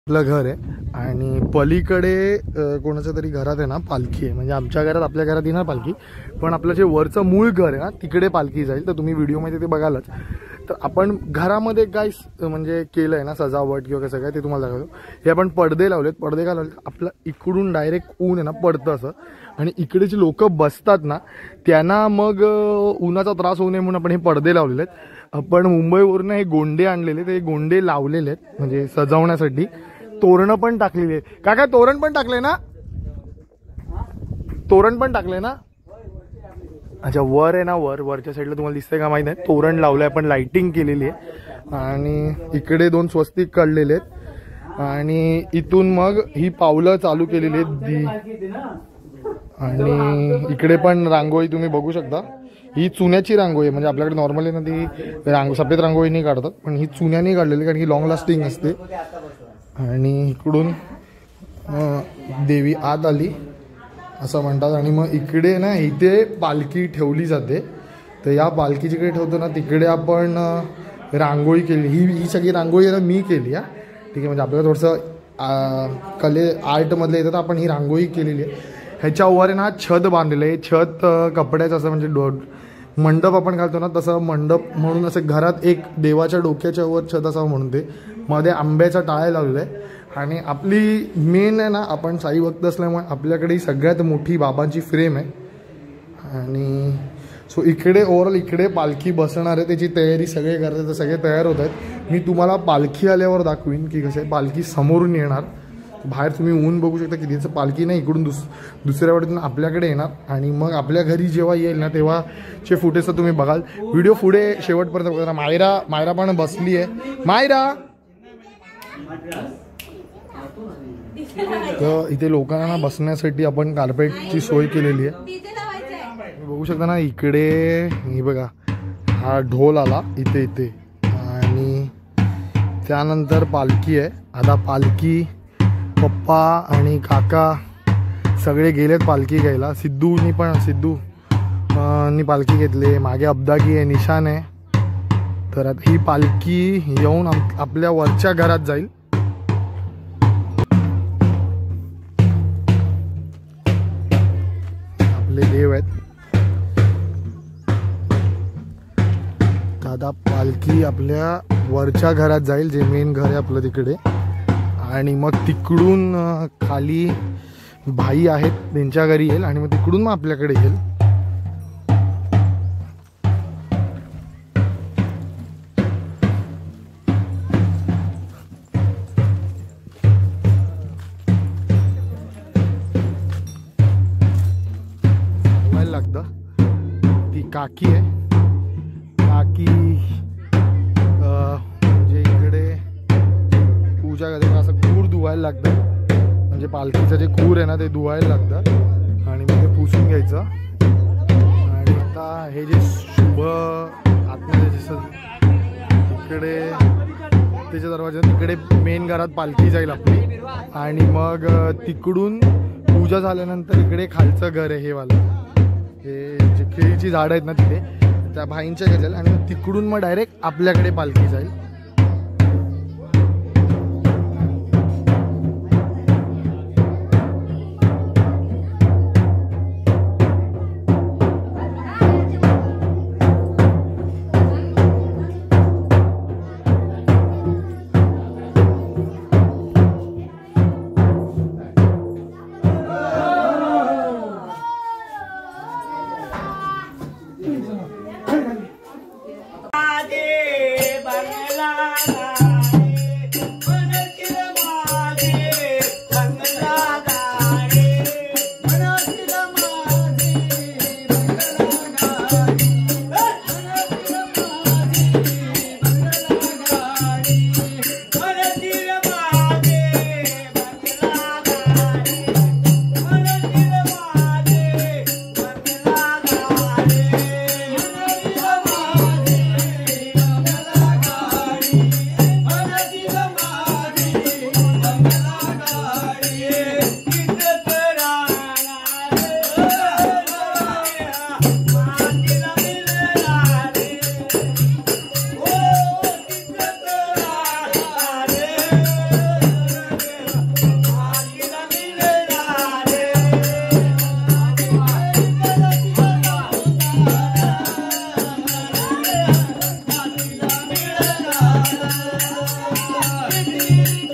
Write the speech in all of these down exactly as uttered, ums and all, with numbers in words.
आपलं घर आहे आणि पलीकडे कोणाच्या तरी घरात आहे ना पालखी आहे. म्हणजे आमच्या घरात आपल्या घरात येणार पालखी, पण आपलं जे वरचं मूळ घर आहे ना तिकडे पालखी जाईल. तर तुम्ही व्हिडिओमध्ये ते बघालच. तर आपण घरामध्ये काय म्हणजे केलं आहे ना सजावट किंवा कसं काय ते तुम्हाला दाखवतो. हे आपण पडदे लावलेत. पडदे का लावलेत, आपलं इकडून डायरेक्ट ऊन आहे ना पडतं असं, आणि इकडे जी लोक बसतात ना त्यांना मग उन्हाचा त्रास होऊ नये म्हणून आपण हे पडदे लावलेले आहेत. आपण मुंबईवरून हे गोंडे आणलेले, ते गोंडे लावलेले आहेत म्हणजे सजवण्यासाठी. तोरण पण टाकलेली आहे. काय काय तोरण पण टाकले ना, तोरण पण टाकले ना. अच्छा, वर आहे ना, वर वरच्या साईडला तुम्हाला दिसतंय का माहिती नाही, तोरण लावलंय आपण, लाइटिंग केलेली आहे. आणि इकडे दोन स्वस्तिक काढलेले आहेत आणि इथून मग ही पावलं चालू केलेली आहेत. आणि इकडे पण रांगोळी तुम्ही बघू शकता. ही चुन्याची रांगोळी आहे. म्हणजे आपल्याकडे नॉर्मली ना ती रांग सफेद रांगोळी नाही काढतात, पण ही चुन्याने काढलेली कारण ही लॉंग लास्टिंग असते. आणि इकडून देवी आत आली असं म्हणतात. आणि मग इकडे ना इथे पालखी ठेवली जाते. तर या पालखी जिकडे ठेवतो ना तिकडे आपण रांगोळी केली. ही ही सगळी रांगोळी आहे ना मी केली आहे. ठीक आहे, म्हणजे आपल्याला थोडंसं कले आर्टमधलं येतं तर आपण ही रांगोळी केलेली आहे. ह्याच्यावर आहे ना छत बांधलेलं आहे. छत कपड्याचं असं म्हणजे डो मंडप आपण घालतो ना तसं मंडप म्हणून असं घरात एक देवाच्या डोक्याच्या वर छत असावं म्हणून ते मध्ये आंब्याचा टाळ्या लावलेला आहे. आणि आपली मेन आहे ना, आपण साई भक्त असल्यामुळे आपल्याकडे सगळ्यात मोठी बाबांची फ्रेम आहे. आणि सो इकडे ओव्हरऑल इकडे पालखी बसणार आहे, त्याची तयारी सगळे करतात, तर सगळे तयार होत आहेत. मी तुम्हाला पालखी आल्यावर दाखवीन की कसे पालखी समोरून येणार. बाहेर तुम्ही ऊन बघू शकता की तिचं पालखी नाही इकडून दुस दुसऱ्या वाटेतून आपल्याकडे येणार. आणि मग आपल्या घरी जेव्हा येईल ना तेव्हाचे फुटेज तर तुम्ही बघाल. व्हिडिओ पुढे शेवटपर्यंत बघा. मायरा मायरा पण बसली आहे. मायरा, तर इथे लोकांना बसण्यासाठी आपण कार्पेटची सोय केलेली आहे. बघू शकता ना इकडे, हे बघा हा ढोल आला इथे इथे. आणि त्यानंतर पालखी आहे. आता पालखी पप्पा आणि काका सगळे गेलेत पालखी घ्यायला. सिद्धूनी पण सिद्धू नी पालखी घेतली. मागे अब्दाकी आहे, निशान आहे. तर आता ही पालखी येऊन आपल्या वरच्या घरात जाईल. आपले देव आहेत. दादा पालखी आपल्या वरच्या घरात जाईल, जे मेन घर आहे आपलं तिकडे. आणि मग तिकडून खाली भाई आहेत त्यांच्या घरी येईल आणि मग तिकडून मग आपल्याकडे येईल. लागतं ती काकी आहे. काकी म्हणजे इकडे पूजा करते. असं खूर धुवायला लागतं, म्हणजे पालखीचं जे खूर आहे ना ते धुवायला लागतं आणि मग ते पुसून घ्यायचं. आणि आता हे जे शुभ आतमध्ये जसं तिकडे त्याच्या दरवाजा तिकडे मेन घरात पालखी जाईल आपली. आणि मग तिकडून पूजा झाल्यानंतर इकडे खालचं घर आहे हे वालं, हे जे केळीची झाडं आहेत ना तिथे त्या भाईंच्या घरी जाईल. आणि मग तिकडून मग डायरेक्ट आपल्याकडे पालखी जाईल. बंगला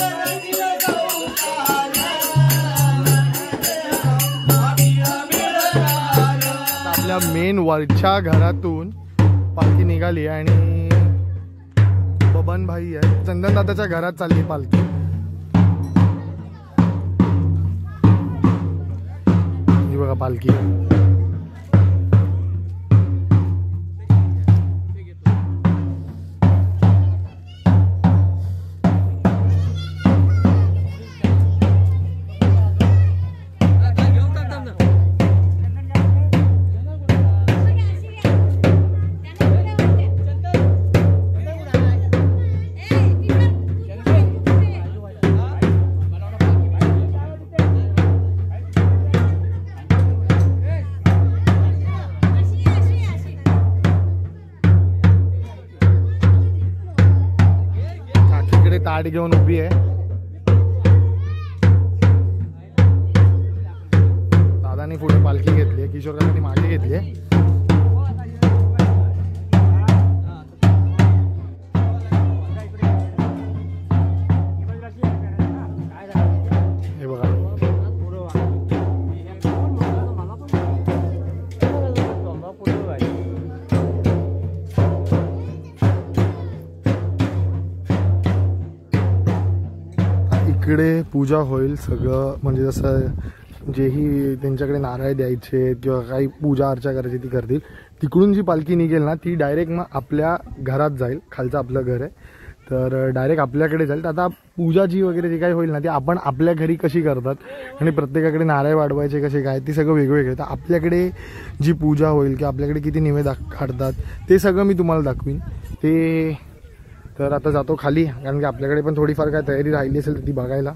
आपल्या मेन वरच्या घरातून पालखी निघाली आणि बबन भाई आहे चंदन दादाच्या घरात चालली पालखी। ही बघा पालखी ताट घेऊन उभी आहे। दादानी पुढे पालखी घेतली, किशोर काकांनी मागे घेतली। हे बघा इकडे पूजा होईल सगळं, म्हणजे जसं जेही त्यांच्याकडे नारळ द्यायचे किंवा काही पूजा अर्चा करायची ती करतील। तिकडून जी पालखी निघेल ना ती डायरेक्ट मग आपल्या घरात जाईल, खालचं आपलं घर आहे तर डायरेक्ट आपल्याकडे जाईल। तर आता पूजा जी वगैरे जी काही होईल ना ती आपण आपल्या घरी कशी करतात आणि प्रत्येकाकडे नारळ वाढवायचे कसे काय ते सगळं वेगवेगळे। तर आपल्याकडे जी पूजा होईल की आपल्याकडे किती निवेद काढतात ते सगळं मी तुम्हाला दाखवीन ते। तर आता जातो खाली, कारण की आपल्याकडे पण थोडीफार काय तयारी राहिली असेल तर ती बघायला।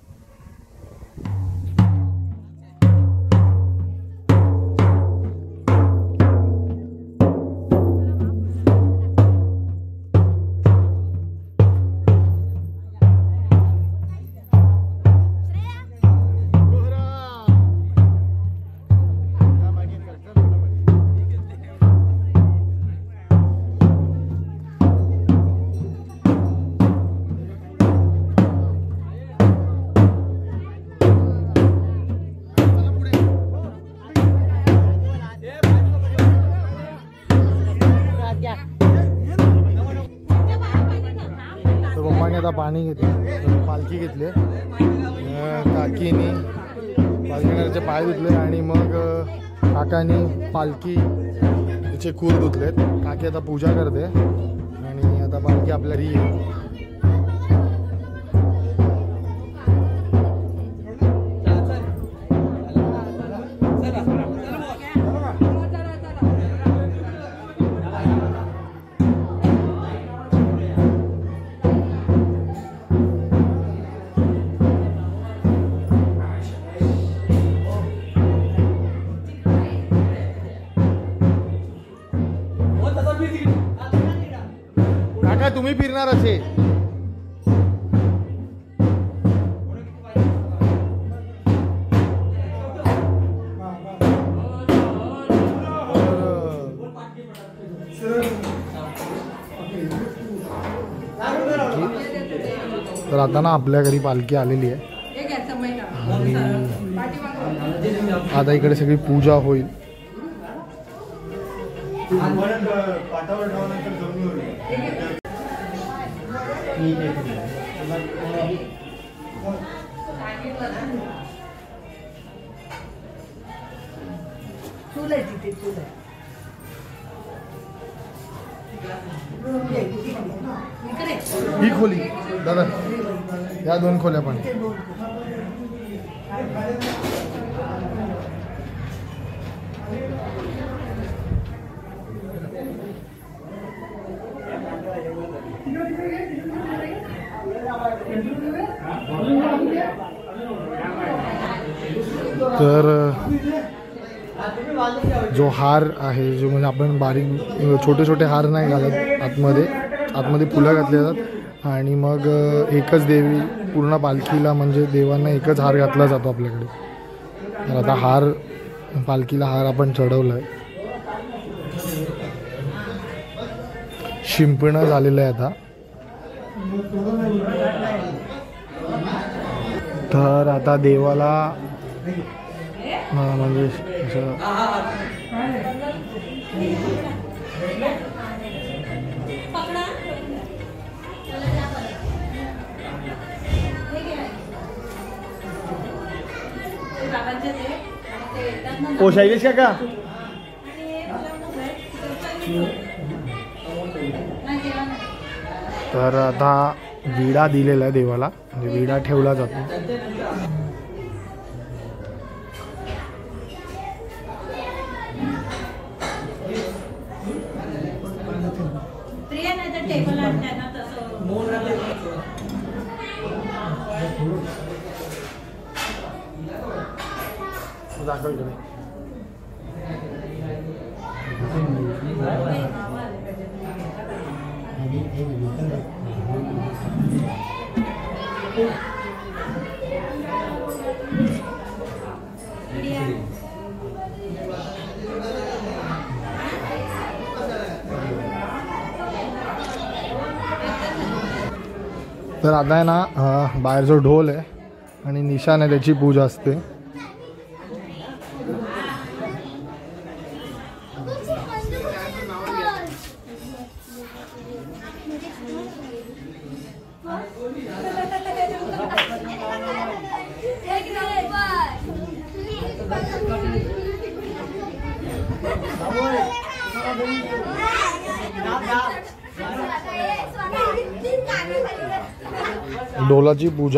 आता पाणी घेतलं, पालखी घेतली, काकीने पालखीचे पाय धुतले आणि मग काकाने पालखीचे खूर धुतलेत। काकी आता पूजा करते आणि आता पालखी आपल्या घरी येईल। काका तुम्ही फिरणार असे तर आता ना आपल्या घरी पालखी आलेली आहे आणि आता इकडे सगळी पूजा होईल। ही खोली दादा, या दोन खोल्या पण तर जो हार आहे जो म्हणजे आपण बारीक छोटे छोटे हार नाही घालत, आतमध्ये आतमध्ये फुलं घातले जातात आणि मग एकच देवी पूर्ण पालखीला म्हणजे देवांना एकच हार घातला जातो आपल्याकडे। तर आता हार पालखीला हार आपण चढवलाय, शिंपणं झालेलं आहे आता। तर आता देवाला म्हणजे असं ओ शैलेश काका तर आता विडा दिलेला आहे देवाला, म्हणजे विडा ठेवला जातो. तर आता आहे ना बाहेर जो ढोल आहे आणि निशाण आहे त्याची पूजा असते. ढोलाची पूजा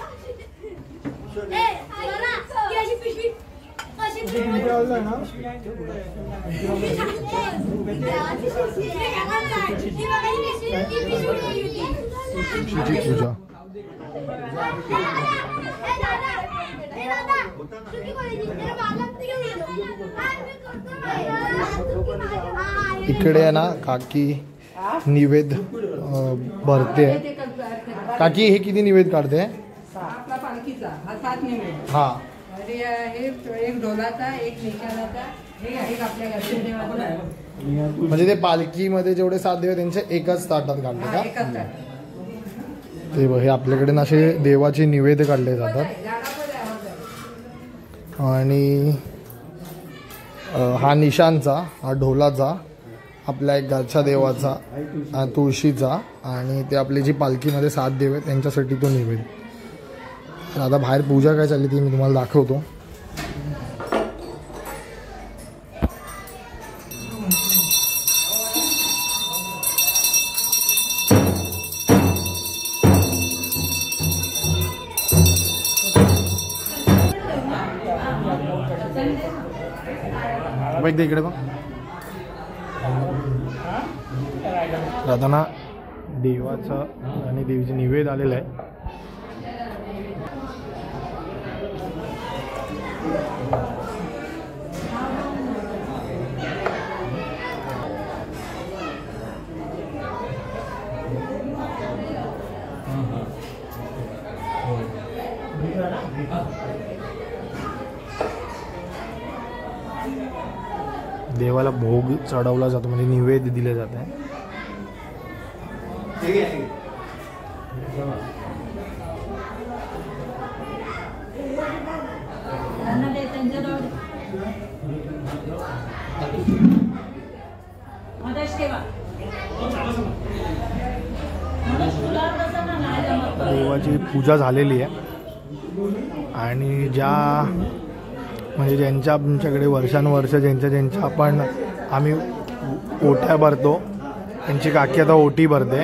पूजा इकडे आहे ना काकी निवेद भरते. काकी हे किती निवेद काढते? आपला पालखीचा हा सात निवेद. हा अरे हे एक ढोलाचा, एक निशाणाचा, एक आपल्या घरच्या देवाचा. म्हणजे ते पालखीमध्ये जेवढे सात देव त्यांचे एकाच ताटात काढले का? एकच ताट. ते हे आपल्याकडे असे देवाचे निवेद काढले जातात. आणि हा निशांचा, हा ढोलाचा, आपल्या एक घरच्या देवाचा, तुळशीचा, आणि ते आपली जी पालखीमध्ये सात देव आहेत त्यांच्यासाठी तो निवेद. आता बाहेर पूजा काय चालली ती मी तुम्हाला दाखवतो. इकडे बघ आता ना देवाचं आणि देवीचे निवेद आलेलं आहे. देवाला भोग चढवला जातो, म्हणजे निवेद दिले जाते. देवाची पूजा झालेली आहे आणि ज्या म्हणजे ज्यांच्या आमच्याकडे वर्षानुवर्ष ज्यांच्या ज्यांच्या आपण आम्ही ओट्या भरतो त्यांची काकी आता ओटी भरते.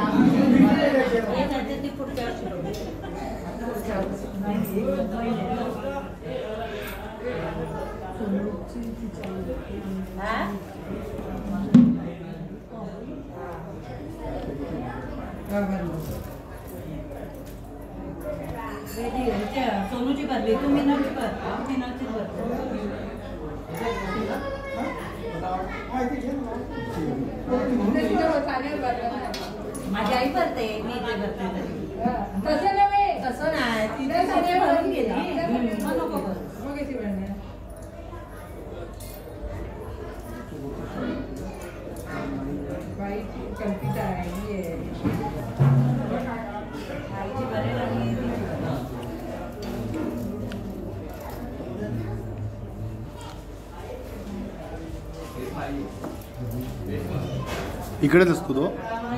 सोनूची भरली तू मीनाची भर मीनाची भर माझी आई भरते मी ते भरते तसं नव्हे तसं नाही तिने सगळे भरून गेली नको भर मग किती वेळ बाईची कल्पिता आहे आईची भरेल आणि इकडेच असतो तो.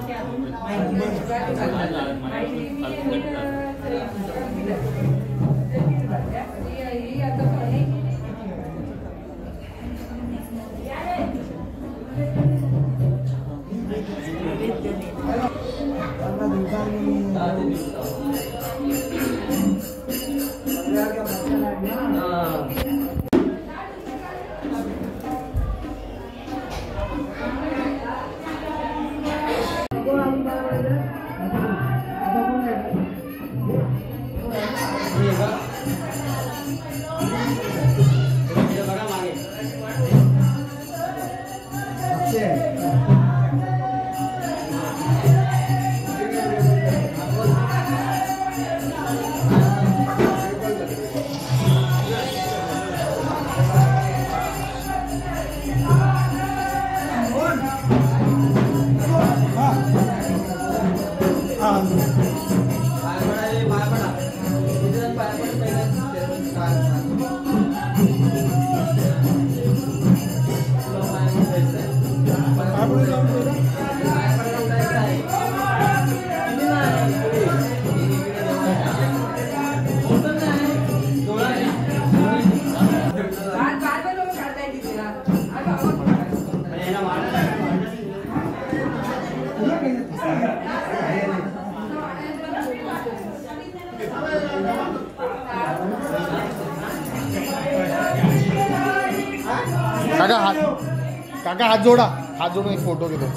काका हात काका हात जोडा. हात जोडून एक फोटो घेतो.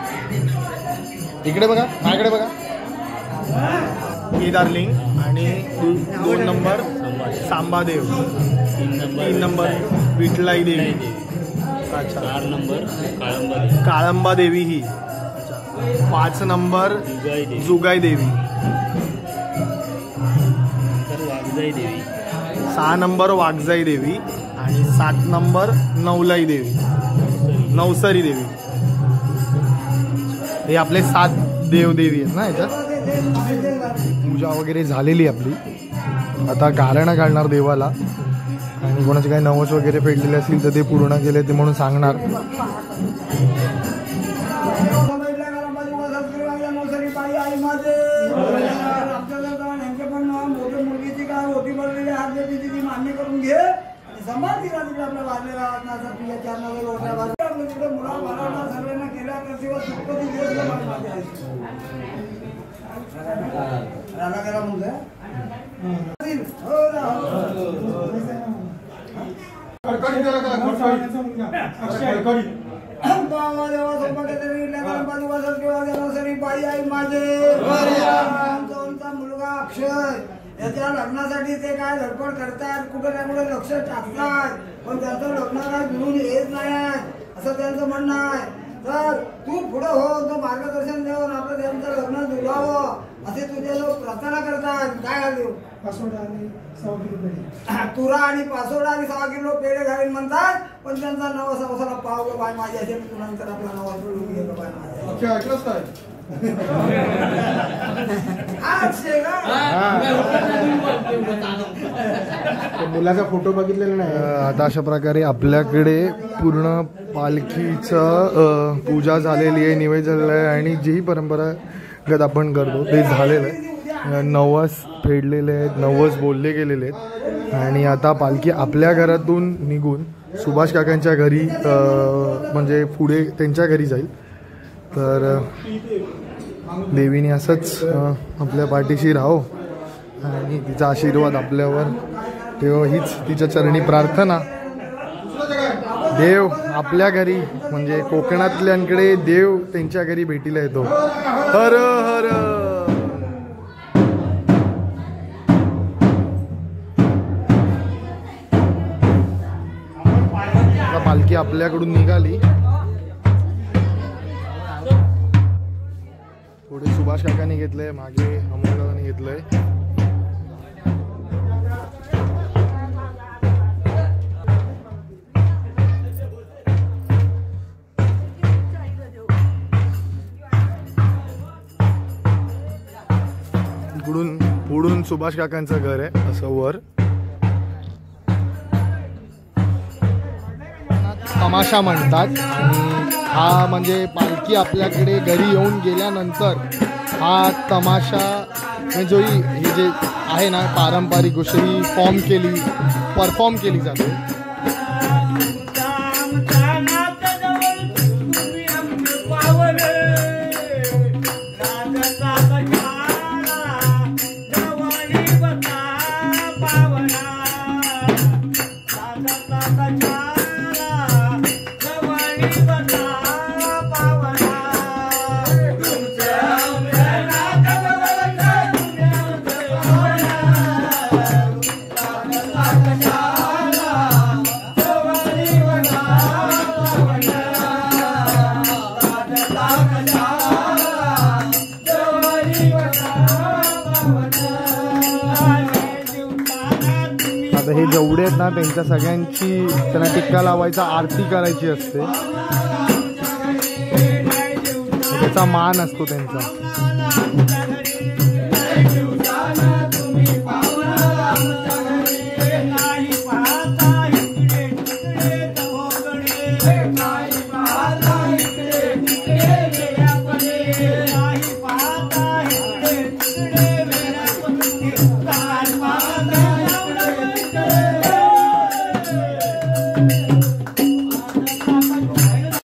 इकडे बघा, माझ्याकडे बघा. ही डार्लिंग आणि दोन नंबर सांबादेव, तीन नंबर विठलाई देवी, अच्छा चार नंबर काळंबा काळंबा देवी ही, पाच नंबर जुगाई देवी, वाघजाई देवी, सहा नंबर वाघजाई देवी आणि सात नंबर नवलाई देवी, नवसरी देवी. हे आपले सात देवदेवी आहेत ना. याच्यात पूजा वगैरे झालेली आपली. आता गारणं घालणार देवाला आणि कोणाचे काही नवस वगैरे फेडलेले असतील तर ते पूर्ण केले ते म्हणून सांगणार. मान्य करून घे समान दिला तिकडे आपल्या वाजलेला प्रिया चार तिकडे मुला वाढवला सर्वांना केला तर सुखपती दिवस राधा करा मुलं बाई आई माझे मुलगा अक्षय याच्या लग्नासाठी ते काय धडपड करतात, कुठे ना कुठे लक्ष टाकतात, पण त्यांचं लग्न काय मिळून येत नाही असं त्यांचं म्हणणं आहे. तर तू पुढे हो, तो मार्गदर्शन देऊन आपलं त्यांचं लग्न जुळवावं असे तुझे लोक प्रार्थना करतात. काय घालू पासोडा आणि सहा किलो पेढे, तुरा आणि पासोडा आणि सहा किलो पेढे घालीन म्हणतात, पण त्यांचा नवस अवसाला पाव बाय माझ्या असेल नंतर आपला नवस मिळून गेलो बाय माझ्या. ऐकलंच काय मुलाचा फोटो बघितलेला नाही. आता अशा प्रकारे आपल्याकडे पूर्ण पालखीचं पूजा झालेली आहे, निवेदन झालेलं आहे आणि जी परंपरागत आपण करतो ते झालेलं आहे. नवस फेडलेले आहेत, नवस बोलले गेलेले आहेत आणि आता पालखी आपल्या घरातून निघून सुभाष काकांच्या घरी म्हणजे पुढे त्यांच्या घरी जाईल. तर देवीने असंच आपल्या पाठीशी राहो आणि तिचा आशीर्वाद आपल्यावर ठेव हीच तिच्या चरणी प्रार्थना. देव आपल्या घरी म्हणजे कोकणातल्यांकडे देव त्यांच्या घरी भेटीला येतो. हर हर. पालखी आपल्याकडून निघाली. पुढे सुभाष काकांनी घेतलंय, मागे अमोल काकांनी घेतलंय. इकडून पुढून सुभाष काकांचं घर आहे असं वर. तमाशा म्हणतात आणि हा म्हणजे पालखी आपल्याकडे घरी येऊन गेल्यानंतर हा तमाशा म्हणजे जो हे जे आहे ना पारंपरिक गोष्ट ही फॉर्म केली परफॉर्म केली जाते. हे जेवढे आहेत ना त्यांच्या सगळ्यांची त्यांना टिक्का लावायचा आरती करायची असते त्याचा मान असतो त्यांचा.